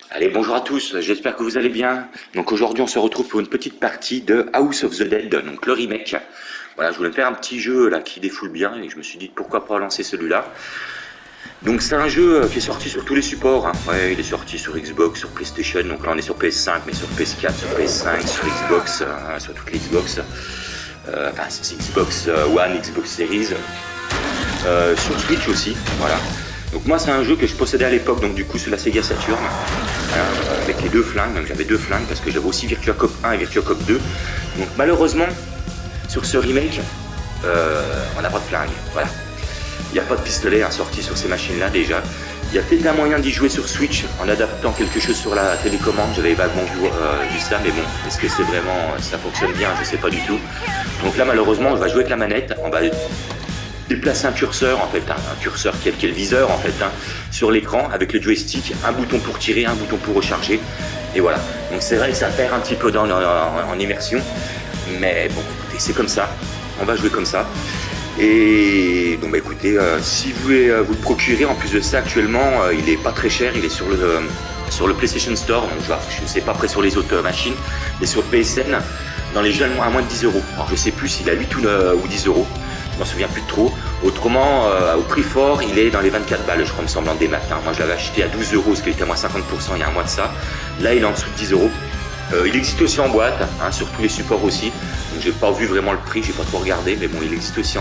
Allez, bonjour à tous, j'espère que vous allez bien. Donc aujourd'hui on se retrouve pour une petite partie de House of the Dead, donc le remake. Voilà, je voulais faire un petit jeu là qui défoule bien et je me suis dit pourquoi pas lancer celui-là. Donc c'est un jeu qui est sorti sur tous les supports, hein. Ouais, il est sorti sur Xbox, sur PlayStation, donc là on est sur PS5, mais sur PS4, sur PS5, sur Xbox, sur toutes les Xbox. Enfin c'est Xbox One, Xbox Series, sur Switch aussi, voilà. Donc moi c'est un jeu que je possédais à l'époque, donc du coup sur la Sega Saturn, voilà, avec les deux flingues, donc j'avais deux flingues parce que j'avais aussi Virtua Cop 1 et Virtua Cop 2. Donc malheureusement sur ce remake, on n'a pas de flingue, voilà. Il n'y a pas de pistolet sorti sur ces machines-là déjà. Il y a peut-être un moyen d'y jouer sur Switch en adaptant quelque chose sur la télécommande. J'avais vaguement vu ça, mais bon, est-ce que c'est vraiment, ça fonctionne bien? Je sais pas du tout. Donc là, malheureusement, on va jouer avec la manette. On va déplacer un curseur, en fait, un curseur qui est le viseur, en fait, sur l'écran avec le joystick. Un bouton pour tirer, un bouton pour recharger. Et voilà. Donc c'est vrai que ça perd un petit peu en immersion. Mais bon, écoutez, c'est comme ça. On va jouer comme ça. Et donc bah écoutez, si vous voulez vous le procurer, en plus de ça actuellement, il est pas très cher, il est sur le PlayStation Store, donc je ne sais pas après sur les autres machines, mais sur PSN, dans les jeux à moins de 10 euros. Alors je sais plus s'il a 8 ou 10 euros, je m'en souviens plus de trop. Autrement, au prix fort, il est dans les 24 balles, je crois, me semble, en démat. Moi je l'avais acheté à 12 euros, parce qu'il était à moins 50% il y a un mois de ça. Là il est en dessous de 10 euros. Il existe aussi en boîte, sur tous les supports aussi. Donc j'ai pas vu vraiment le prix, j'ai pas trop regardé, mais bon, il existe aussi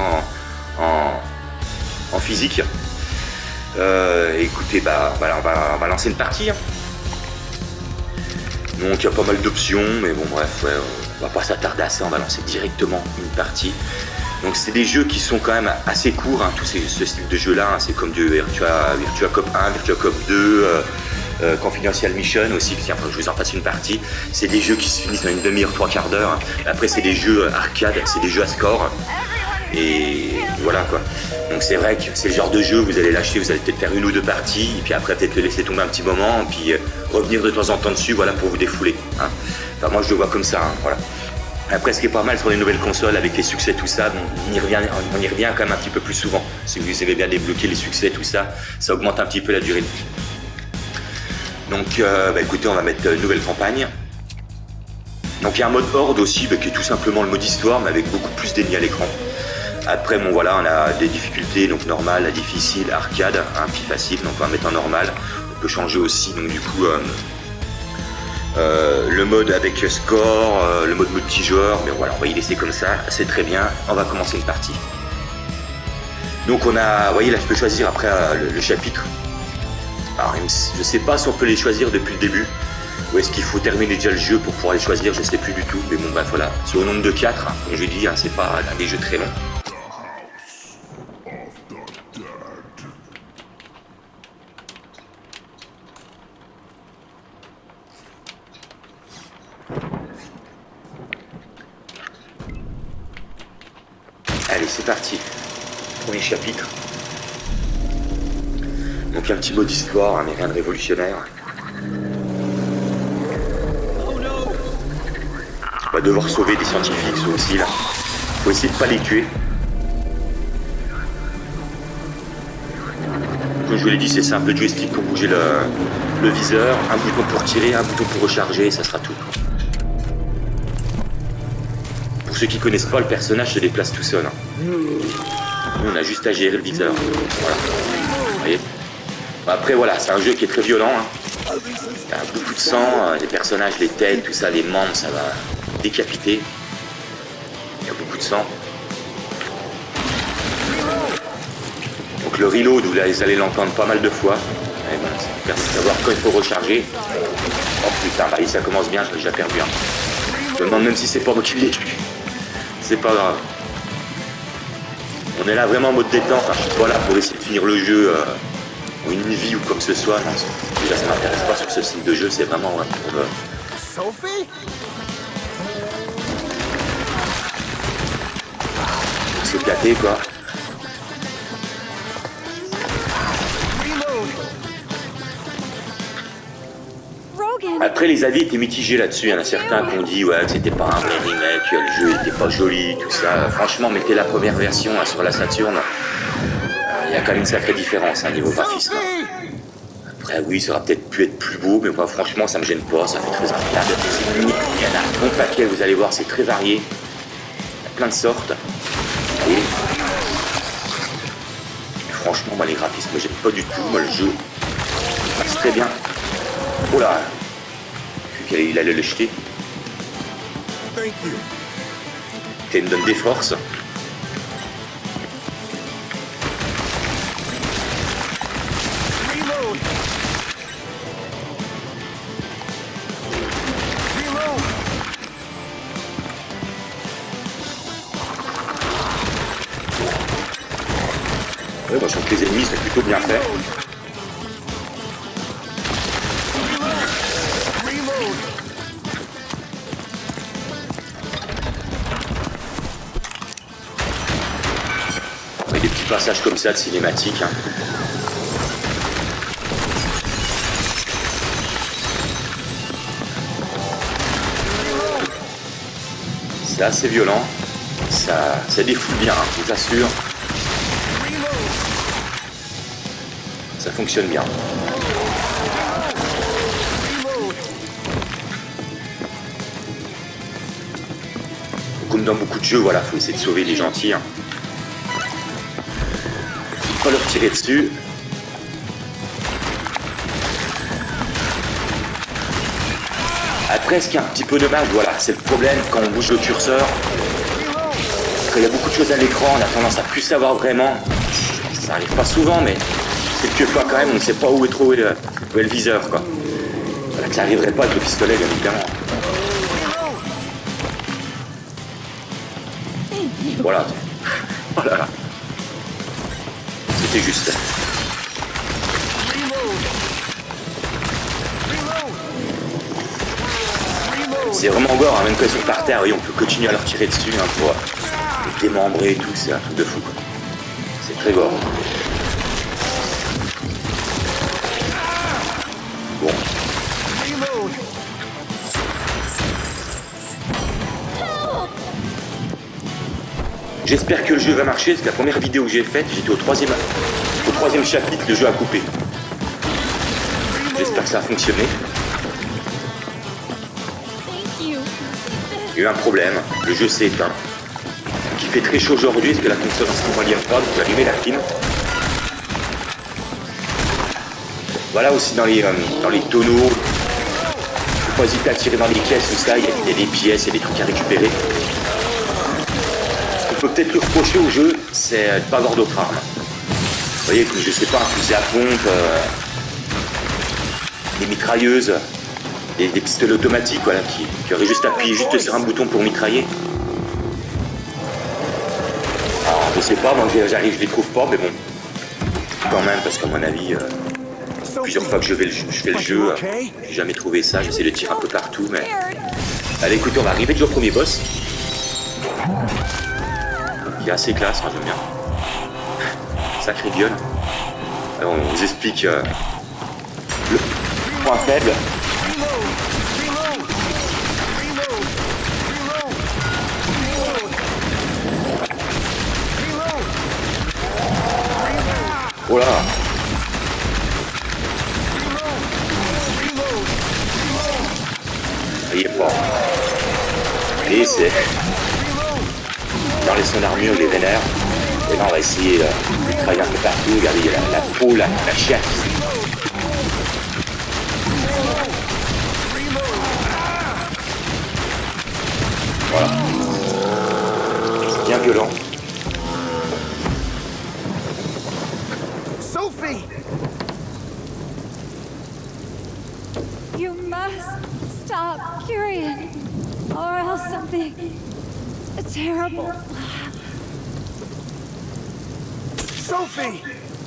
en physique. Écoutez, bah voilà, on va lancer une partie. Donc il y a pas mal d'options, mais bon bref, ouais, on va pas s'attarder à ça, on va lancer directement une partie. Donc c'est des jeux qui sont quand même assez courts, ce style de jeu là, c'est comme du Virtua Cop 1, Virtua Cop 2. Confidential Mission aussi, tiens, je vous en passe une partie. C'est des jeux qui se finissent dans une demi-heure, trois quarts d'heure. Après, c'est des jeux arcade, c'est des jeux à score. Et voilà quoi. Donc c'est vrai que c'est le genre de jeu, vous allez lâcher, vous allez peut-être faire une ou deux parties, et puis après peut-être le laisser tomber un petit moment, et puis revenir de temps en temps dessus, voilà, pour vous défouler. Enfin, moi je le vois comme ça, voilà. Après, ce qui est pas mal sur les nouvelles consoles, avec les succès, tout ça, on y revient quand même un petit peu plus souvent. Si vous avez bien débloqué les succès, tout ça, ça augmente un petit peu la durée de vie. Donc bah écoutez, on va mettre une nouvelle campagne. Donc il y a un mode horde aussi, qui est tout simplement le mode histoire, mais avec beaucoup plus d'ennemis à l'écran. Après, bon voilà, on a des difficultés, donc normal, difficile, arcade, puis facile, donc on va mettre en normal. On peut changer aussi, donc du coup, le mode avec score, le mode multijoueur, mais voilà, on va y laisser comme ça, c'est très bien. On va commencer une partie. Donc on a, vous voyez là, je peux choisir après le chapitre. Alors, je sais pas si on peut les choisir depuis le début, ou est-ce qu'il faut terminer déjà le jeu pour pouvoir les choisir, je sais plus du tout, mais bon bah voilà, c'est au nombre de 4, comme je dis, c'est pas des jeux très longs. Allez, c'est parti, premier chapitre. Donc il y a un petit mode histoire, mais rien de révolutionnaire. On va devoir sauver des scientifiques, ceux aussi là. Faut essayer de pas les tuer. Comme je vous l'ai dit, c'est simple, le joystick pour bouger le viseur, un bouton pour tirer, un bouton pour recharger, ça sera tout. Pour ceux qui connaissent pas, le personnage se déplace tout seul. Nous, on a juste à gérer le viseur. Voilà. Vous voyez ? Après voilà, c'est un jeu qui est très violent. Il y a beaucoup de sang, les personnages, les têtes, tout ça, les membres, ça va décapiter. Il y a beaucoup de sang. Donc le reload, vous allez l'entendre pas mal de fois. Et bon, ça permet de savoir quand il faut recharger. Oh putain, bah ça commence bien, j'ai déjà perdu. Je me demande même si c'est pas moi qui l'ai tué. C'est pas grave. On est là vraiment en mode détente. Je suis pas là pour essayer de finir le jeu ou une vie ou quoi que ce soit. Non, déjà ça m'intéresse pas sur ce style de jeu, c'est vraiment pour se gâter quoi. Après les avis étaient mitigés là-dessus, il y en a certains qui ont dit ouais, que c'était pas un vrai remake, le jeu était pas joli, tout ça. Franchement, mettez la première version sur la Saturn, il y a quand même une sacrée différence niveau graphisme. Après oui, ça aurait peut-être pu être plus beau, mais moi franchement ça me gêne pas, ça fait très impeccable. Il y en a un bon paquet, vous allez voir, c'est très varié. Il y a plein de sortes. Et franchement, moi les graphismes me gênent pas du tout, moi le jeu passe très bien. Oh là, il allait le jeter. Il me donne des forces. Ouais, moi je trouve que les ennemis sont plutôt bien faits. Et des petits passages comme ça de cinématique. Hein. C'est assez violent. Ça défoule bien, hein, je vous assure. Ça fonctionne bien. Comme dans beaucoup de jeux, voilà, faut essayer de sauver les gentils. Hein. Faut pas leur tirer dessus. Après, ce qui est un petit peu dommage, voilà, c'est le problème quand on bouge le curseur. Quand il y a beaucoup de choses à l'écran, on a tendance à plus savoir vraiment. Ça arrive pas souvent, mais quelquefois quand même, on ne sait pas où est le viseur, quoi. Voilà, que ça arriverait pas avec le pistolet, bien évidemment. Voilà. Oh là là. C'était juste. C'est vraiment gore, hein, même quand ils sont par terre, oui, on peut continuer à leur tirer dessus hein, pour les démembrer et tout, c'est un truc de fou, quoi. C'est très gore. Bon. J'espère que le jeu va marcher, parce que la première vidéo que j'ai faite, j'étais au troisième chapitre, le jeu a coupé. J'espère que ça a fonctionné. Il y a eu un problème, le jeu s'est éteint. Il fait très chaud aujourd'hui, parce que la console en ce moment n'y aime pas, donc j'ai allumé la clim. Voilà aussi dans les tonneaux. Faut pas hésiter à tirer dans les caisses, tout ça, il y a des pièces, il y a des trucs à récupérer. Ce qu'on peut peut-être le reprocher au jeu, c'est de ne pas avoir d'autres armes. Vous voyez, comme je sais pas, un fusil à pompe, des mitrailleuses, des pistolets automatiques, voilà, qui auraient juste appuyé juste sur un bouton pour mitrailler. Alors, je sais pas, moi j'arrive, je les trouve pas, mais bon, quand même, parce qu'à mon avis, plusieurs fois que je fais le jeu, j'ai jamais trouvé ça, j'essaie de tirer un peu partout, mais... Allez, écoutez, on va arriver déjà au premier boss. Il est assez classe, moi j'aime bien. Sacré gueule. Alors, on vous explique le point faible. Oh là! Il est fort. Et c'est... Dans les sons d'armure, les vénères. Et là, on va essayer de travailler un peu partout. Regardez, il y a la peau, la chair. Voilà. C'est bien violent. Sophie! You must stop, Kyrian, or else something terrible. Sophie!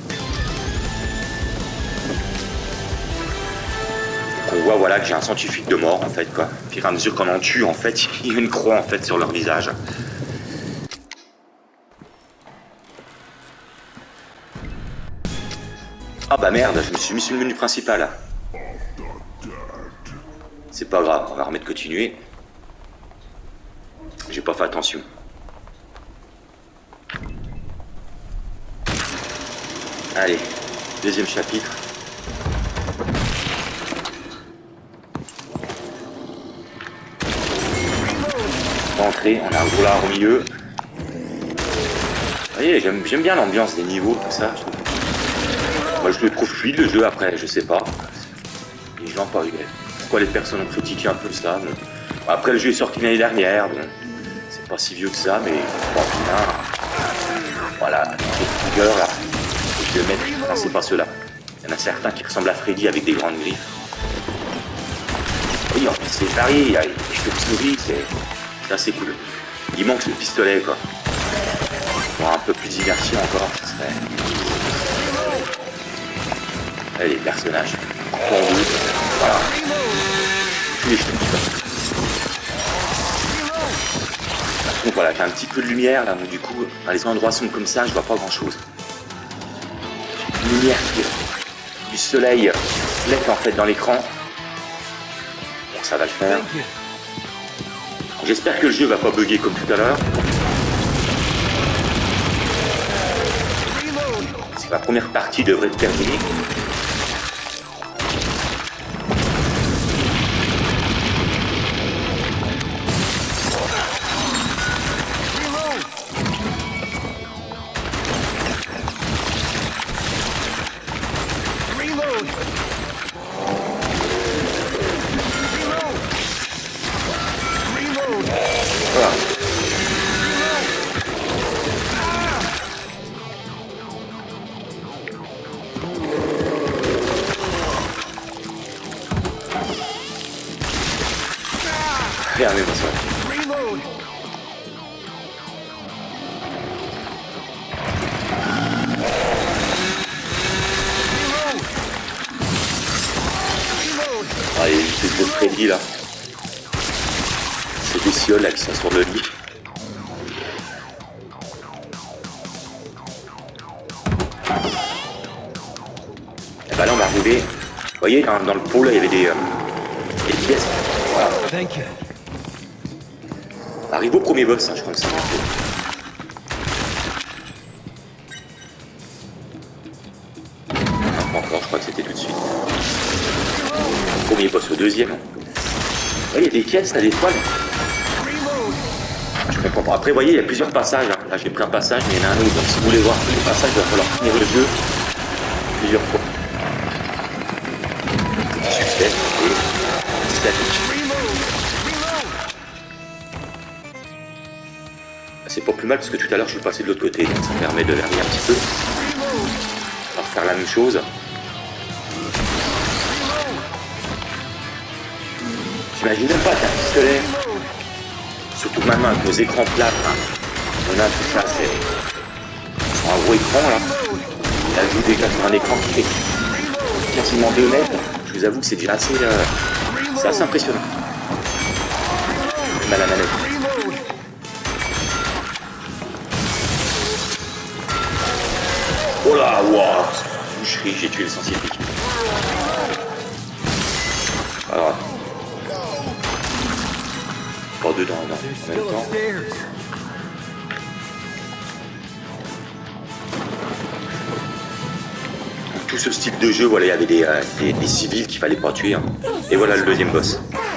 On voit voilà que j'ai un scientifique de mort en fait quoi. Puis à mesure qu'on en tue en fait, il y a une croix en fait sur leur visage. Ah bah merde, je me suis mis sur le menu principal. C'est pas grave, on va remettre continuer. J'ai pas fait attention. Allez, deuxième chapitre. entrée, on a un gros lard au milieu. Vous voyez, j'aime bien l'ambiance des niveaux, tout ça. Moi je le trouve fluide le jeu après, je sais pas. Les gens, pourquoi les personnes ont critiqué un peu ça. Bon, après le jeu est sorti l'année dernière, bon, c'est pas si vieux que ça, mais bon, bien. Voilà, les figures là, je vais mettre, non c'est pas ceux-là. Il y en a certains qui ressemblent à Freddy avec des grandes griffes. Oui, en fait c'est varié, il y a des chauves-souris, c'est assez cool. Il manque le pistolet quoi. Pour un peu plus d'immersion encore, ça serait... Allez, les personnages, pondus, voilà. Tous les cheveux. Donc voilà, j'ai un petit peu de lumière là, donc du coup, dans les endroits sombres comme ça, je vois pas grand chose. Une lumière du soleil reflète en fait dans l'écran. Bon, ça va le faire. J'espère que le jeu va pas bugger comme tout à l'heure. Parce que la première partie devrait être terminée. Regardez ça. Ah, il y a une espèce de Freddy là. C'est des cioles là qui sont sur le lit. Et bah là on va arriver. Vous voyez dans le pôle il y avait des pièces. Voilà. On arrive au premier boss, hein, je crois que c'est un peu. Non, pas encore, je crois que c'était tout de suite. Premier boss au deuxième. Ouais, il y a des pièces là, des toiles. Je comprends pas. Après, vous voyez, il y a plusieurs passages. Hein. Là, j'ai pris un passage, mais il y en a un autre. Donc, si vous voulez voir tous les passages, il va falloir finir le jeu plusieurs fois. Petit succès et statique. C'est pas plus mal parce que tout à l'heure je suis passé de l'autre côté, donc ça permet de verrouiller un petit peu. On va refaire la même chose. J'imagine même pas qu'un pistolet, surtout maintenant avec nos écrans plats, on a tout ça, c'est sur un gros écran là. Là je joue déjà sur un écran qui fait quasiment 2 mètres. Je vous avoue que c'est déjà assez, impressionnant. Même à la manette. Oh là, wow, boucherie, j'ai tué le scientifique. Alors, pas dedans, non, en même temps. Tout ce style de jeu, voilà, il y avait des civils qu'il fallait pas tuer. Hein. Et voilà le deuxième boss.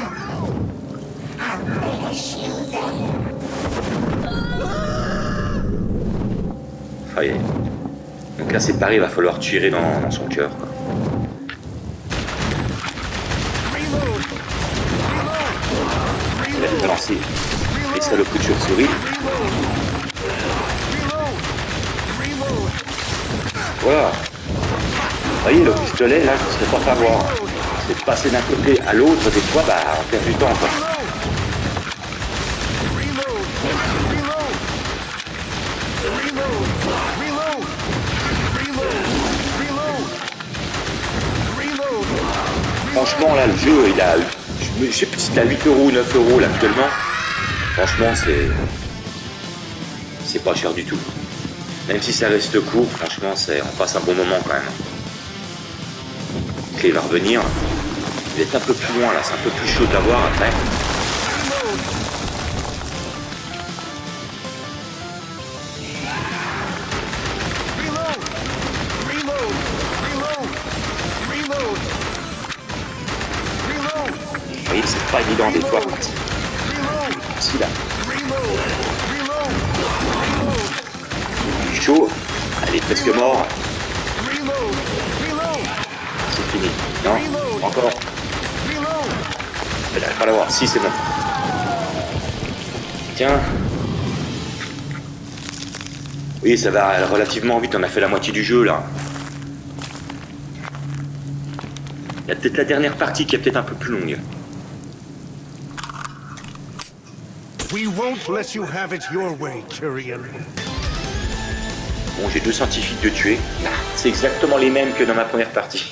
Ah, yeah. Donc là c'est pareil, il va falloir tirer dans son cœur. Il va balancer les saloperies de chauve-souris. Voilà. Vous voyez le pistolet là, je ne sais pas savoir. C'est de passer d'un côté à l'autre, des fois, bah on perd du temps quoi. Franchement là le jeu il a, je sais plus si c'est à 8 € ou 9 € là actuellement. Franchement c'est pas cher du tout. Même si ça reste court, franchement on passe un bon moment quand même. Ok, il va revenir. Il est un peu plus loin là, c'est un peu plus chaud de l'avoir après. Vous voyez, c'est pas évident des fois. Si là. Chaud. Allez, presque mort. C'est fini. Non, encore. Elle n'arrive pas à l'avoir. Si, c'est bon. Tiens. Oui, ça va relativement vite. On a fait la moitié du jeu, là. Il y a peut-être la dernière partie qui est peut-être un peu plus longue. We won't let you have it your way, Kyrian. Bon, j'ai 2 scientifiques de tuer. C'est exactement les mêmes que dans ma première partie.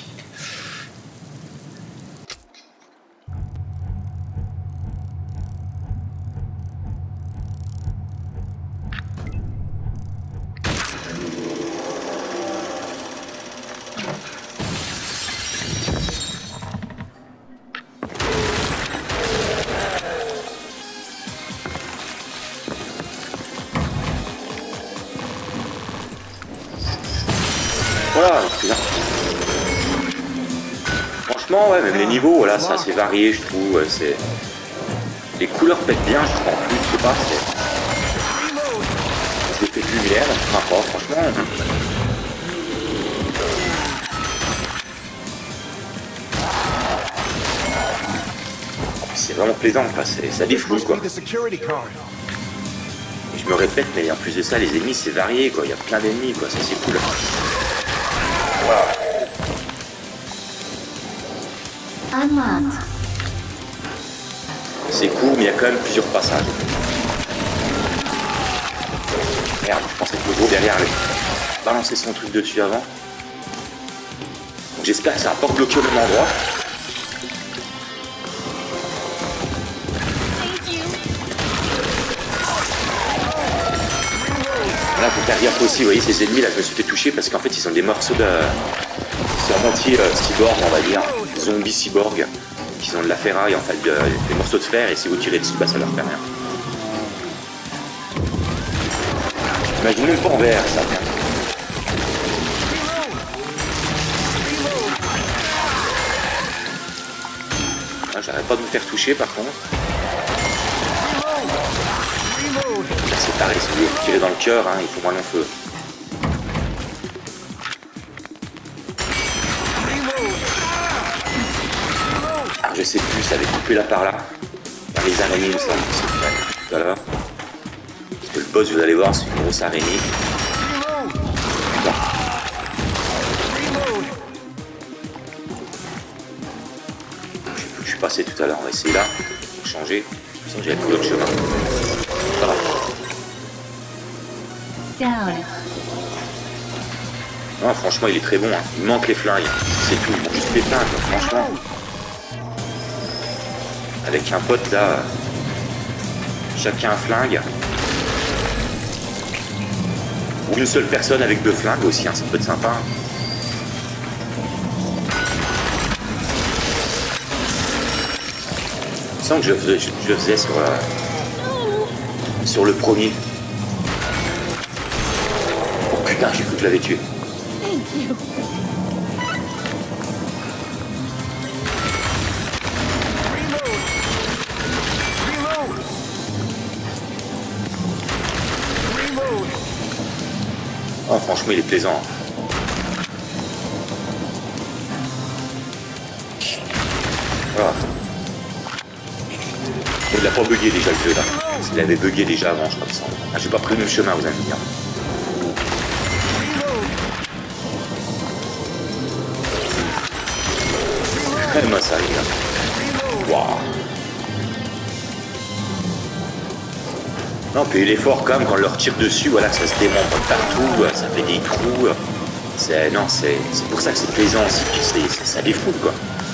Voilà, c'est bien. Franchement, ouais, même les niveaux, voilà, ça c'est varié, je trouve. C'est les couleurs pètent bien, je trouve. En plus, je sais pas, c'est effets de lumière, c'est sympa, franchement. C'est vraiment plaisant, quoi. Ça défoule, quoi. Et je me répète, mais en plus de ça, les ennemis, c'est varié, quoi. Il y a plein d'ennemis, quoi. Ça, c'est cool. Voilà. C'est court, mais il y a quand même plusieurs passages. Merde, je pensais que le gros derrière allait balancer son truc dessus avant. J'espère que ça va pas bloqué au même endroit. Là, faut faire gaffe aussi, vous voyez, ces ennemis là, je me suis fait toucher parce qu'en fait, ils sont des morceaux de. C'est à moitié cyborg, on va dire, zombies cyborg, qui ont de la ferraille, en fait, des morceaux de fer, et si vous tirez dessus, bah, ça leur fait rien. J'imagine même pas en vert, ça. Ah, j'arrête pas de me faire toucher, par contre. Là, c'est pareil, si vous voulez tirer dans le cœur, hein, il faut moins long feu. Je sais plus, ça avait coupé là par là. Dans les araignées, il me semble, c'est tout à l'heure. Parce que le boss, vous allez voir, c'est une grosse araignée. Bon. Je sais plus où je suis passé tout à l'heure, on va essayer là. Pour changer. Je sens que j'avais pris l'autre chemin. Ça va. Non, franchement, il est très bon. Hein. Il manque les flingues. C'est tout. Il manque juste les flingues, franchement. Avec un pote là, chacun un flingue. Ou une seule personne avec 2 flingues aussi, hein, ça peut être sympa. Je sens que je le faisais sur le premier. Oh putain, j'ai cru que je l'avais tué. Oh, franchement, il est plaisant. Voilà. Il n'a pas bugué déjà le jeu là. Il avait bugué déjà avant, je crois que ça. Ah, j'ai pas pris le même chemin, vous allez me dire. Moi ça arrive là. Waouh. Non, puis il est fort quand même quand on leur tire dessus, voilà, ça se démonte partout, ça fait des trous. C'est pour ça que c'est plaisant aussi, ça défoule quoi.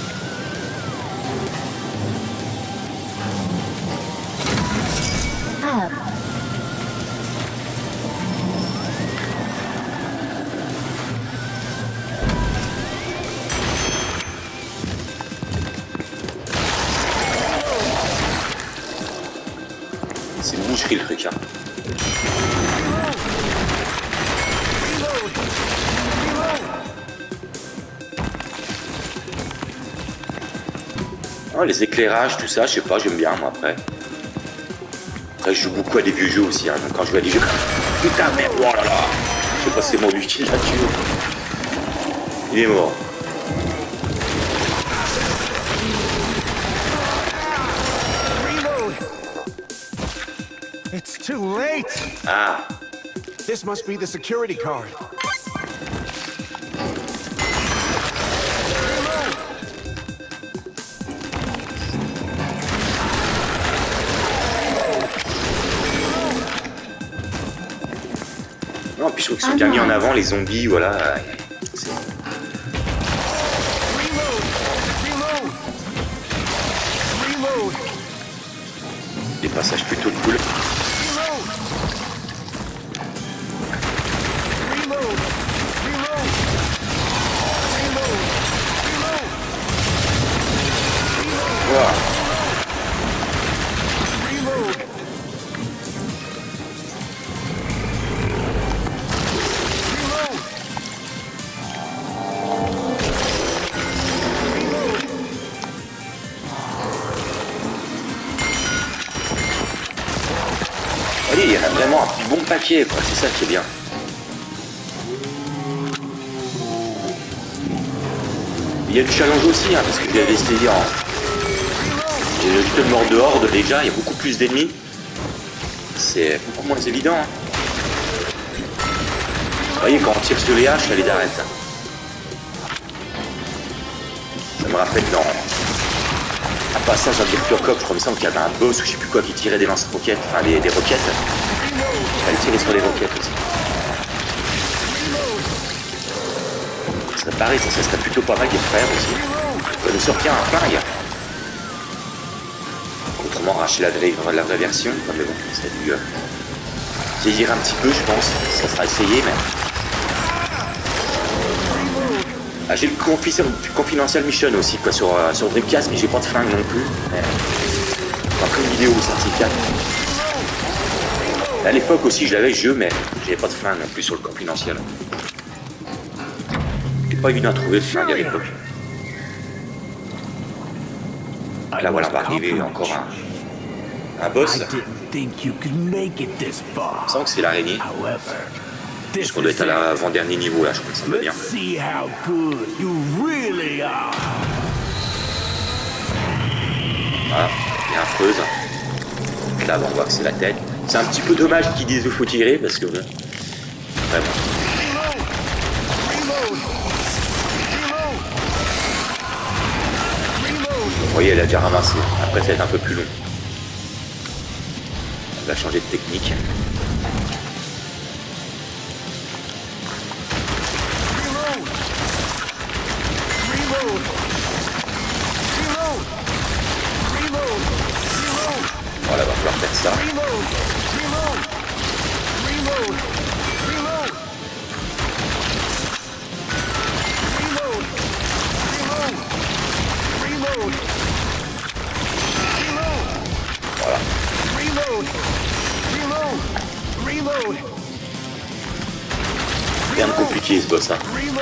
C'est une boucherie le truc, hein. Oh, les éclairages, tout ça, je sais pas, j'aime bien moi après. Après, je joue beaucoup à des vieux jeux aussi, hein, donc quand je joue à des jeux... Putain, merde, oh là là. Je sais pas si c'est mon lui qui l'a tué. Il est mort. Reload! It's too late! Ah. This must be the security card. Non, puis je trouve qu'ils sont bien mis en avant, les zombies, voilà. Des passages plutôt cool. Voilà. Allez, il y en a vraiment un bon paquet, quoi. C'est ça qui est bien. Il y a du challenge aussi, hein, parce que je l'avais essayé en... J'ai juste le mort de horde déjà, il y a beaucoup plus d'ennemis. C'est beaucoup moins évident. Hein. Vous voyez, quand on tire sur les haches, elle est d'arrêt. Ça me rappelle dans un passage à Virtua Cop, je crois qu'il y avait un boss ou je sais plus quoi qui tirait des lance-roquettes, enfin des roquettes. Elle tirait sur les roquettes aussi. Ça serait pareil, ça serait plutôt pas mal des frères aussi. On va nous sortir un flingue. Autrement racheter la vraie version, mais bon, ça a dû vieillir un petit peu, je pense. Ça sera essayé, mais... Ah, j'ai le Confidential Mission aussi, quoi, sur Dreamcast, mais j'ai pas de flingue non plus. Pas que une vidéo, certificat. À l'époque aussi, je l'avais le jeu, mais j'avais pas de flingue non plus sur le Confidential. C'est pas évident à trouver le flingue à l'époque. Là voilà, on va arriver encore un boss. Il me semble que c'est l'araignée. Je pense qu'on doit être à l'avant-dernier niveau là, je crois que ça me va bien. Voilà, bien affreuse. Là, on voit que c'est la tête. C'est un petit peu dommage qu'ils disent qu'il faut tirer parce que... Vraiment. Vous voyez, elle a déjà ramassé. Après, ça va être un peu plus long. On va changer de technique. Voilà, va falloir faire ça. Voilà. Rien de compliqué ce boss, hein.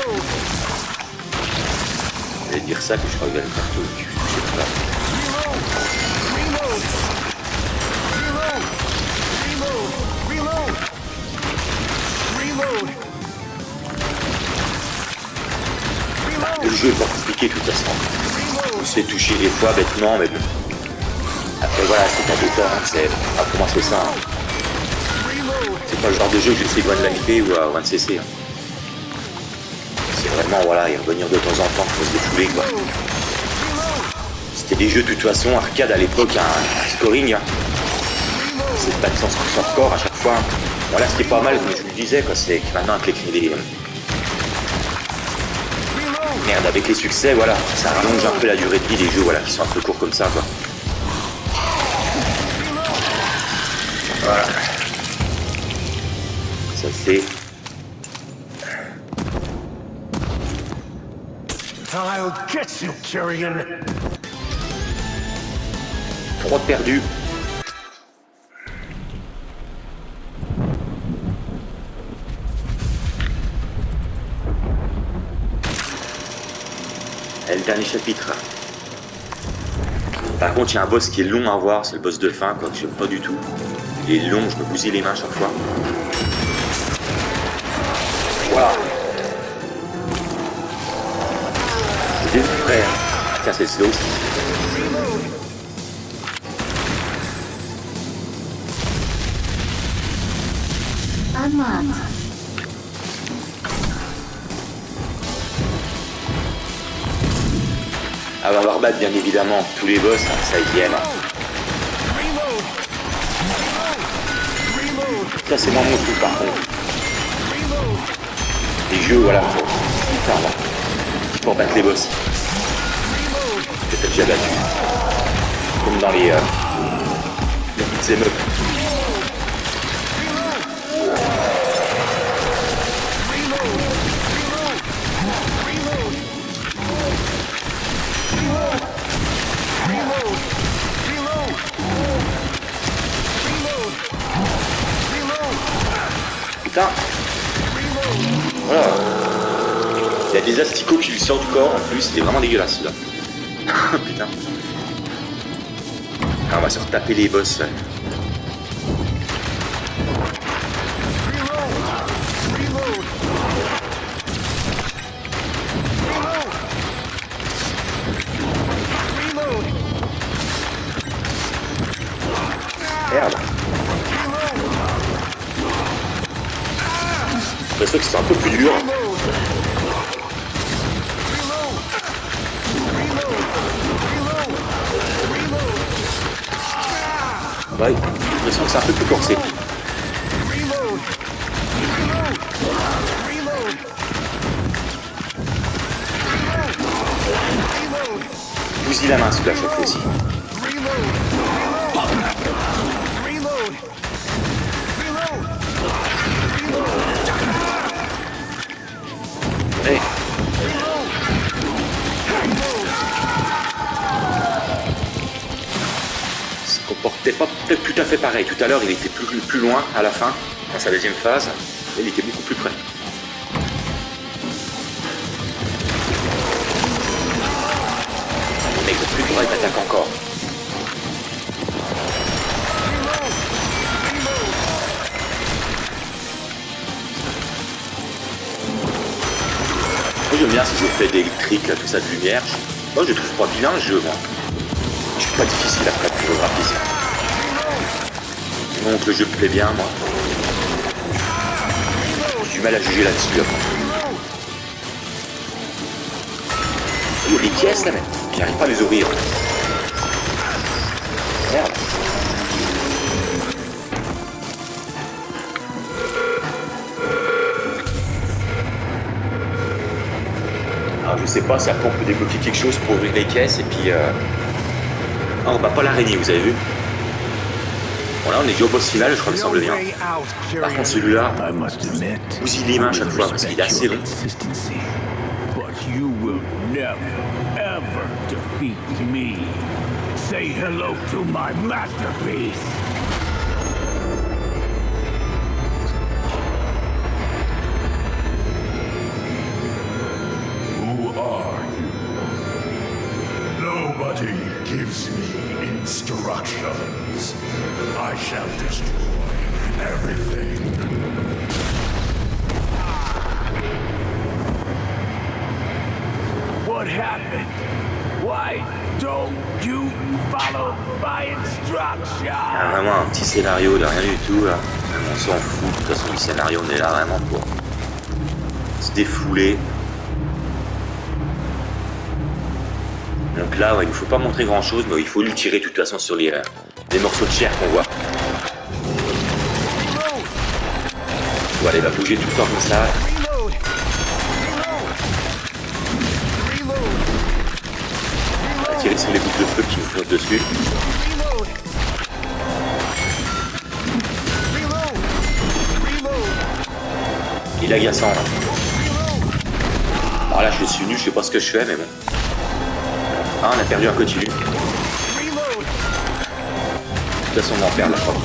Je vais dire ça que je crois qu'il va le faire tout le cul. Je sais pas. Le jeu est pas compliqué de toute façon. On se fait toucher des fois bêtement, mais bon. Après voilà, c'est un décor, hein, c'est... Ah, pour moi c'est ça. Hein. C'est pas le genre de jeu que j'essaie de l'amité ou à 1cc. Hein. C'est vraiment, voilà, y revenir de temps en temps pour se défouler, quoi. C'était des jeux de toute façon, arcade à l'époque, un scoring. Hein. C'est de battre son score à chaque fois. Hein. Voilà, ce qui est pas mal, comme je vous le disais, quoi, c'est que maintenant avec les... Merde, avec les succès, voilà, ça rallonge un peu la durée de vie des jeux, voilà, qui sont un peu courts comme ça, quoi. Voilà. Ça c'est... I'll get you, Kyrian. 3 perdus. Et le dernier chapitre. Par contre, il y a un boss qui est long à voir, c'est le boss de fin, quoi, que j'aime pas du tout. Il est long, je me bousille les mains à chaque fois. Voilà. J'ai des frères. Tiens, c'est slow. Unlocked. Avant de rebattre bien évidemment tous les boss, hein, ça y est là. Ça c'est moins mon truc par contre. Les jeux, voilà, putain là. Pour battre les boss. Peut-être déjà battu. Comme dans les petits émeutes. Putain. Voilà. Il y a des asticots qui lui sortent du corps en plus, c'est vraiment dégueulasse là. Putain. Ah, on va se retaper les boss. Merde. Je pense que c'est un peu plus dur. Ouais, j'ai l'impression que c'est un peu plus corsé. Bousille la main celui-là chaque fois aussi. Hey. Se comportait pas peut-être tout à fait pareil. Tout à l'heure, il était plus loin à la fin, dans sa deuxième phase. Là, il était beaucoup plus près. Le mec, le plus droit, il t'attaque encore. Moi, j'aime bien ces effets d'électrique, tout ça, de lumière. Moi, je trouve pas bien le jeu, moi. Je suis pas difficile après pour le graphisme. Donc le jeu me plaît bien, moi. J'ai du mal à juger là-dessus, après. Il y a des pièces, là, même. J'arrive pas à les ouvrir. Merde. Alors, je sais pas si après on peut débloquer quelque chose pour ouvrir les caisses et puis... Ah, on bat pas l'araignée, vous avez vu? Bon là on est déjà au boss final, je crois, il me semble bien. Par contre celui-là, bousille les mains à chaque fois parce qu'il est assez long. Nobody gives me instructions. I shall destroy everything. What happened? Why don't you follow my instructions? Il y a vraiment un petit scénario de rien du tout là. Même on s'en fout, de toute façon du scénario, on est là vraiment pour se défouler. Donc là, ouais, il ne faut pas montrer grand chose, mais il faut lui tirer de toute façon sur les morceaux de chair qu'on voit. Voilà, il va bouger tout le temps comme ça. On va tirer sur les boucles de feu qui nous flottent dessus. Il est agaçant là. Alors là, je suis nul, je sais pas ce que je fais, mais bon. Ah, on a perdu un continu. De toute façon, on va en perdre la fois.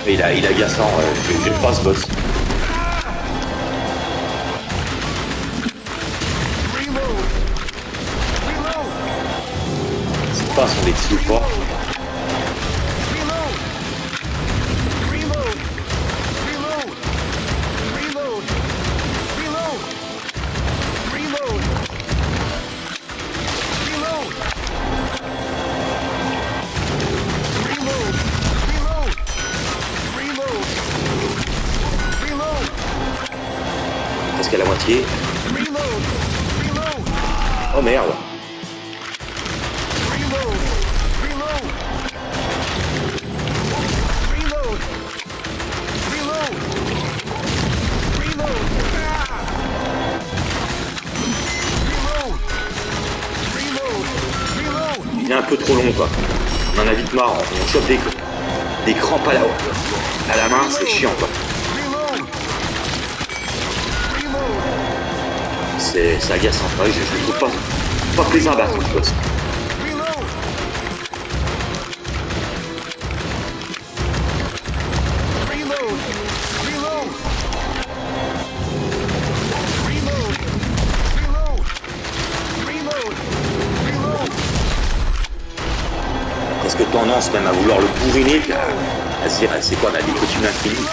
Mais il a agaçant, j'aime pas ce boss. C'est pas son défi ou pas. Presque à la moitié. Oh merde. Il est un peu trop long quoi. On en a vite marre, on chope des crampes à la main, c'est chiant quoi. C'est agaçant, ouais, je le trouve pas plaisant à battre ce boss. Presque tendance même à vouloir le bourriner, puis à se dire c'est quoi ma nicotine infinie.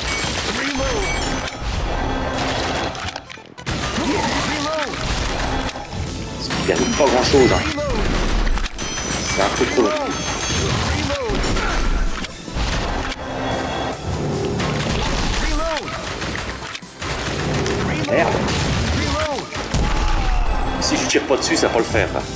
Il n'y a pas grand chose, hein. C'est un peu trop long. Merde. Si je tire pas dessus, ça va pas le faire. Hein.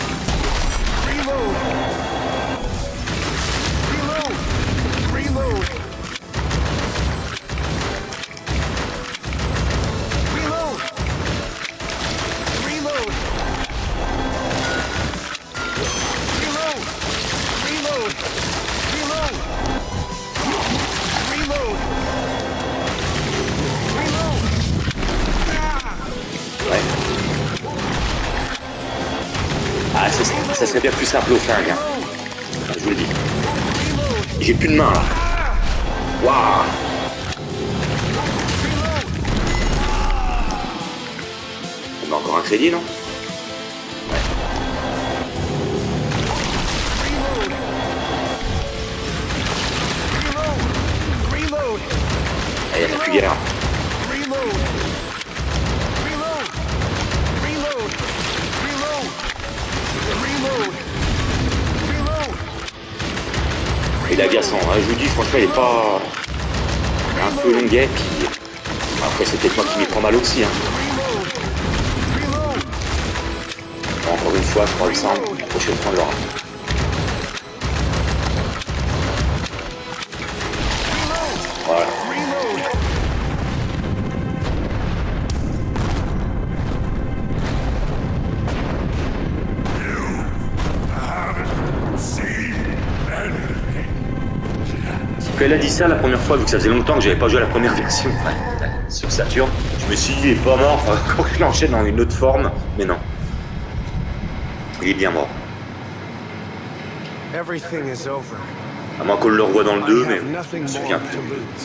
Ah, ça serait bien plus simple au flingue, hein. Je vous le dis. J'ai plus de main là. Waouh. On a encore un crédit, non? Ouais. Ah, il n'y en a plus guère. Il est agaçant, hein. Je vous dis, franchement, il est pas un peu longuet, puis après c'est peut-être moi qui m'y prends mal aussi, hein. Bon, encore une fois, je crois le sang, la prochaine fois on l'aura. Voilà. Quand elle a dit ça la première fois, vu que ça faisait longtemps que j'avais pas joué à la première version sur Saturn, je me suis dit il est pas mort, quand je l'enchaîne dans une autre forme, mais non. Il est bien mort. À moins qu'on le revoie dans le 2, mais je me souviens plus.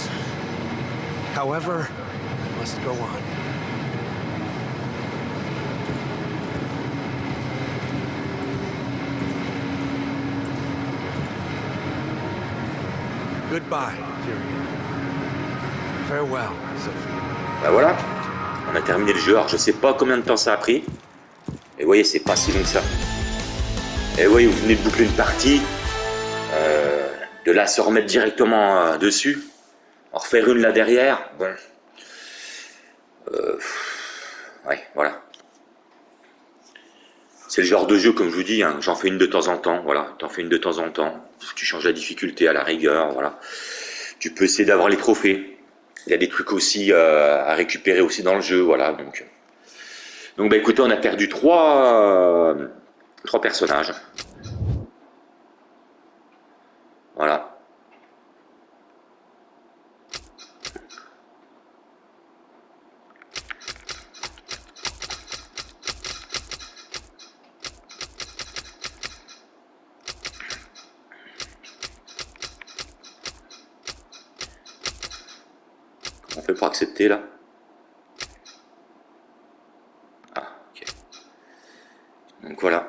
Goodbye, Tyrion. Farewell, Sophie. Bah voilà, on a terminé le jeu. Alors je sais pas combien de temps ça a pris. Et vous voyez, c'est pas si long que ça. Et vous voyez, vous venez de boucler une partie. De là se remettre directement dessus. En refaire une là derrière. Bon. Ouais, voilà. C'est le genre de jeu, comme je vous dis, hein, j'en fais une de temps en temps, voilà, t'en fais une de temps en temps, tu changes la difficulté à la rigueur, voilà. Tu peux essayer d'avoir les trophées, il y a des trucs aussi à récupérer aussi dans le jeu, voilà, donc bah écoutez, on a perdu trois personnages. Voilà. qu'on fait pour accepter là? Ah, ok. Donc voilà.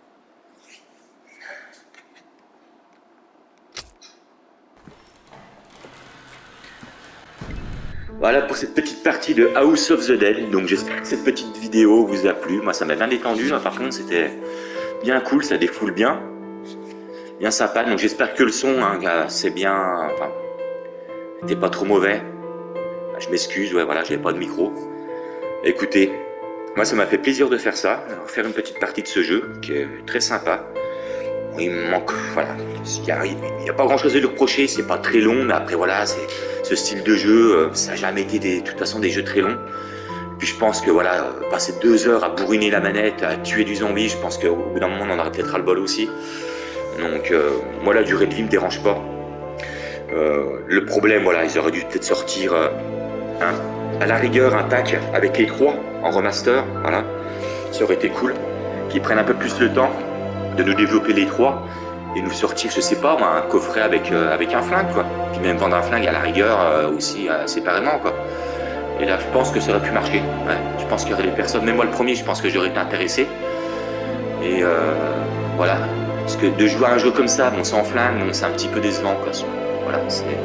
Voilà pour cette petite partie de House of the Dead. Donc j'espère que cette petite vidéo vous a plu. Moi ça m'a bien détendu. Là, par contre c'était bien cool, ça défoule bien. Bien sympa. Donc j'espère que le son, hein, c'est bien. Enfin, c'était pas trop mauvais. Je m'excuse, ouais voilà, j'avais pas de micro. Écoutez, moi ça m'a fait plaisir de faire ça, faire une petite partie de ce jeu qui est très sympa. Il me manque, voilà, il n'y a pas grand chose à lui reprocher, c'est pas très long, mais après voilà, c'est ce style de jeu, ça n'a jamais été de toute façon des jeux très longs. Puis je pense que voilà, passer 2 heures à bourriner la manette, à tuer du zombie, je pense qu'au bout d'un moment on en aurait peut-être ras le bol aussi. Donc moi la durée de vie me dérange pas. Le problème, voilà, ils auraient dû peut-être sortir à la rigueur un pack avec les 3 en remaster, voilà, ça aurait été cool. Qu'ils prennent un peu plus le temps de nous développer les 3 et nous sortir, je sais pas, un coffret avec un flingue, quoi. Puis même vendre un flingue à la rigueur aussi séparément, quoi. Et là, je pense que ça aurait pu marcher. Ouais, je pense qu'il y aurait des personnes, même moi le premier, je pense que j'aurais été intéressé. Et voilà, parce que de jouer à un jeu comme ça, bon, sans flingue, bon, c'est un petit peu décevant, quoi. Voilà,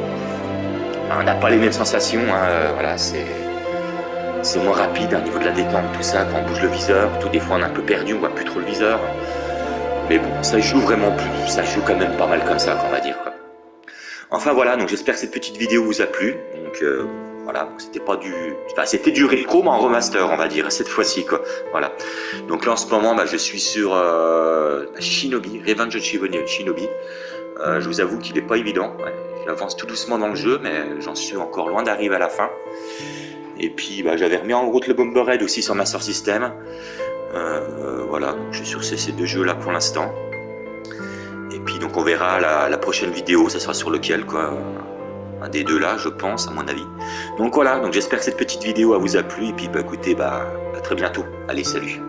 on n'a pas les mêmes sensations, hein, voilà, c'est moins rapide au niveau de la détente, tout ça, quand on bouge le viseur, tout des fois on est un peu perdu, on voit plus trop le viseur. Mais bon, ça joue vraiment plus, ça joue quand même pas mal comme ça, on va dire, quoi. Enfin voilà, donc j'espère que cette petite vidéo vous a plu. Donc voilà, c'était pas du, enfin, c'était du rétro mais en remaster, on va dire cette fois-ci, quoi. Voilà. Donc là en ce moment, je suis sur Shinobi, Revenge of Shinobi. Je vous avoue qu'il est pas évident. Ouais. J'avance tout doucement dans le jeu, mais j'en suis encore loin d'arriver à la fin. Et puis j'avais remis en route le Bomberhead aussi sur Master System. Voilà, je suis sur ces 2 jeux là pour l'instant. Et puis donc on verra la prochaine vidéo, ça sera sur lequel, quoi. Un des 2 là, je pense, à mon avis. Donc voilà, donc j'espère que cette petite vidéo vous a plu. Et puis écoutez, à très bientôt. Allez, salut.